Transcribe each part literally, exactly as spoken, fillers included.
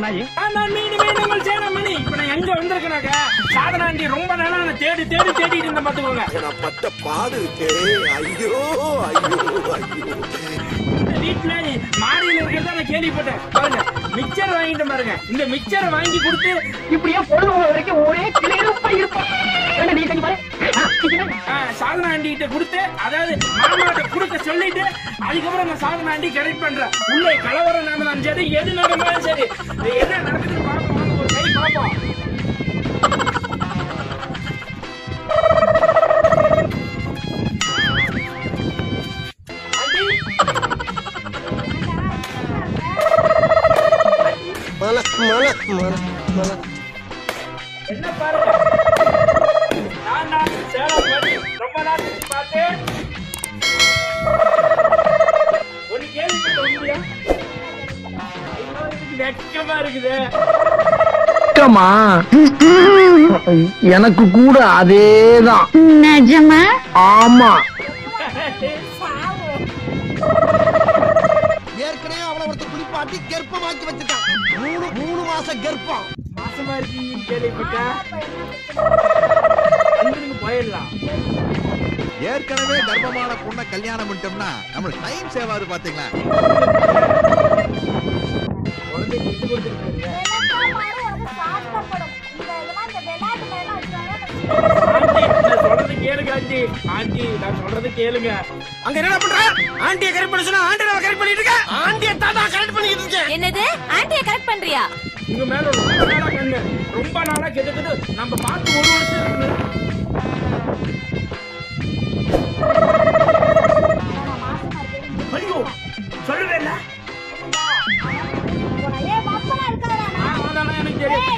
நாயே. நான் மீன் மீன் சேலம்மணி. இப்ப நான் எங்க வந்திருக்கேனாக்க சாதனா ஆண்டி ரொம்ப நாளா நான் தேடி தேடி தேடிட்டு இருந்த பாத்துக்கோங்க. நான் பட்ட பாடு இருக்கே. ஐயோ ஐயோ ஐயோ. வீட்டுல மாடியில இருக்கிறதா நான் கேள்விப்பட்டேன். பாருங்க மிக்சர் வாங்கிட்டு பாருங்க. இந்த மிக்சரை வாங்கி கொடுத்து இப்படியே பொழுது வரைக்கும் ஒரே கிளியிருப்பா இருப்பா. சாதனா ஆண்டி கிட்ட கொடுத்து அதாவது மாமாட்ட கொடுக்க சொல்லிட்டு அதுக்கப்புறம் நான் சாதனா ஆண்டி கரெக்ட் பண்றேன். உள்ளே கலவரம் நடந்தாலும் சரி எது நடந்தாலும் சரி என்ன நடக்குதுன்னு பார்ப்போம். ஒரு கை பார்ப்போம். என்ன பாருங்க நான் நான் சேலம் பண்ணி ரொம்ப நாள் பார்த்தேன். ஒரு கேள்வி சொல்லியா வெக்கமா இருக்குது. எனக்கு கூட அதேதான். நிஜமா? ஆமா. ஏற்கனவே அவளை ஒருத்தர் குளிப்பாட்டி கர்ப்பமாக்கி வச்சுட்டான். மூணு மூணு மாசம் கர்ப்பம். மாசமா இருக்கீங்கன்னு கேள்விப்பட்டா போயிடலாம். ஏற்கனவே கர்ப்பமான பொண்ணை கல்யாணம் பண்ணிட்டோம்னா நம்மளுக்கு டைம் சேவ் ஆகுது பாத்தீங்களா? சொல்றது கேளுங்க ஆண்டி. ஆண்டி நான் சொல்றது கேளுங்க. அங்க என்ன பண்ற? ஆண்டியை கரெக்ட் பண்ண சொன்னா ஆண்டியை கரெக்ட் பண்ணிட்டு இருக்க. ஆண்டியை தாத்தா கரெக்ட் பண்ணிட்டு இருக்கேன். என்னது ஆண்டியை கரெக்ட் பண்றியா? உங்க மேல ரொம்ப நாளா கண்ணு ரொம்ப நாளா கெடுக்குது. நம்ம பார்த்து ஒரு வருஷம் இருக்கு. ஐயோ சொல்லுவே இல்ல. எனக்கு தெரியும்.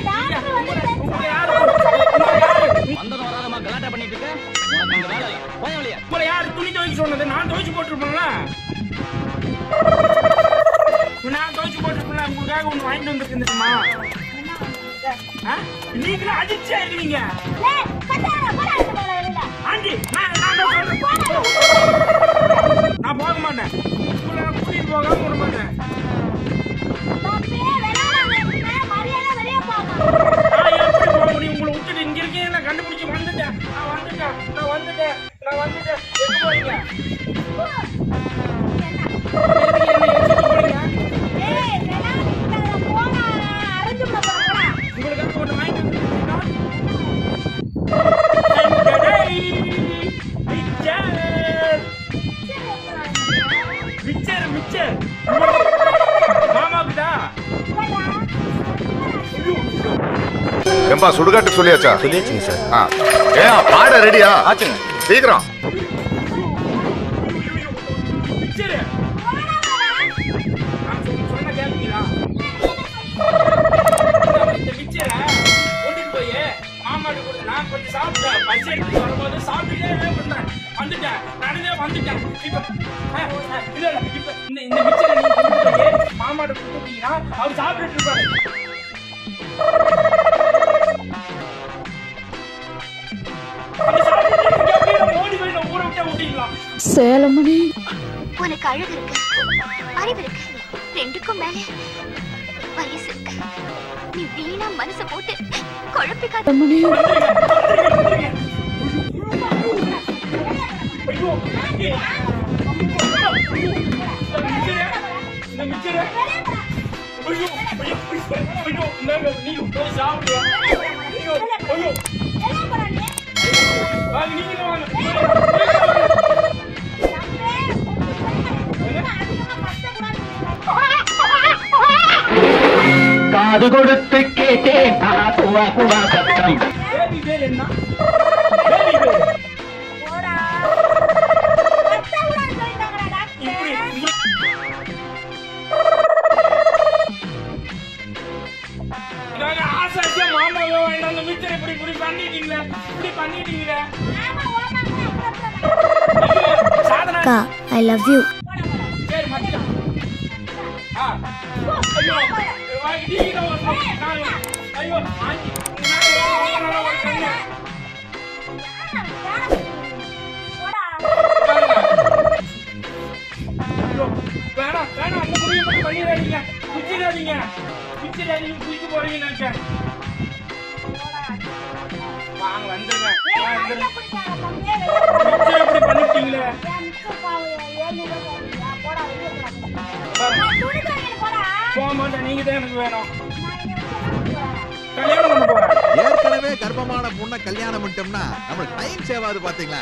உங்களை யாரு துணி துவைக்க சொன்னது? நான் துவைச்சு போட்டிருப்பேன்ல. நான் துவைச்சு போட்டிருப்பேன்ல. உங்களுக்காக ஒண்ணு வாங்கிட்டு வந்துருக்குமா? நீங்களும் அதிர்ச்சியா இருக்கீங்க ஆண்டி. நான் போக மாட்டேன். உங்களை கூட்டிட்டு போகாம விட மாட்டேன். உங்களை விட்டுட்டு இங்க இருக்கேன். நான் கண்டுபிடிச்சு வந்துட்டேன். நான் வந்துட்டேன் நான் வந்துட்டேன் நான் வந்துட்டேன். எங்க போறீங்க? உங்களுக்கு ஒண்ணு வாங்கி வந்துட்டீங்கன்னா மிச்சர் மிச்சர் மாமாக்குதா? ஏம்பா சுடுகாட்டு சொல்லியாச்சா? சொல்லியாச்சுங்க சார். ஏன் பாட ரெடியா? ஆச்சுங்க. சீக்கிரம். சொன்ன கேட்பீங்களா? இந்த மிச்சரை கொண்டுட்டு போய் மாமாட்டு கொடுத்து நான் கொஞ்சம் சாப்பிட்டேன். பசி எடுத்து வரும்போது சாப்பிட்டுட்டே பண்ணேன். வந்துட்டேன் நானே வந்துட்டேன். இப்ப இல்ல இல்ல இப்ப இந்த இந்த மிச்சரை நீங்க கொண்டு போய் மாமாட்டு கொடுத்துட்டீங்கன்னா அவர் சாப்பிட்டுட்டு இருப்பாரு. சேலம்மணி உனக்கு அழகு இருக்கு, அறிவு இருக்கு, ரெண்டுக்கும் மேல வயசு இருக்கு. நீ வீணா மனச போட்டு குழப்பிக்காத. காது கொடுத்து கேட்டேன் சத்தம். மாமாவோ வேண்டாம் மிச்சர் இப்படி இப்படி பண்ணிட்டீங்களே இப்படி பண்ணிட்டீங்களே. அக்கா ஐ லவ் யூ. சரி மச்சான். ஆ ஐயோ வாங்கிட்டீங்க நான் ஐயோ ஆண்டி நான் ஒரு கண்ணு ஐயோ வேணாம் வேணாம் அந்த முடிவு பண்ணிடாதீங்க குச்சிடாதீங்க மிச்சர் நீங்க குளிக்க போறீங்கன்னு நினைச்சேன். வாங்க வந்துருங்க. மிச்சர் எப்படி பண்ணிட்டீங்களே? போக மாட்டேன், நீங்க தான் எனக்கு வேணும். கல்யாணம் பண்ண போறேன். ஏற்கனவே கர்ப்பமான பொண்ணை கல்யாணம் பண்ணிட்டோம்னா நம்மளுக்கு டைம் சேவ் ஆகுது பாத்தீங்களா?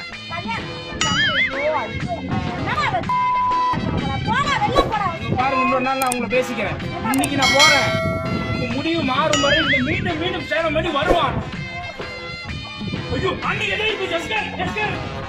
பாருங்க, இன்னொரு நாள் நான் உங்களை பேசிக்கிறேன். இன்னைக்கு நான் போறேன். உங்க முடிவு மாறும் வரை இந்த மீண்டும் மீண்டும் சேலம் பண்ணி வருவான். ஐயோ, அன்னைக்கு எதை ஜஸ்கர் ஜஸ்கர்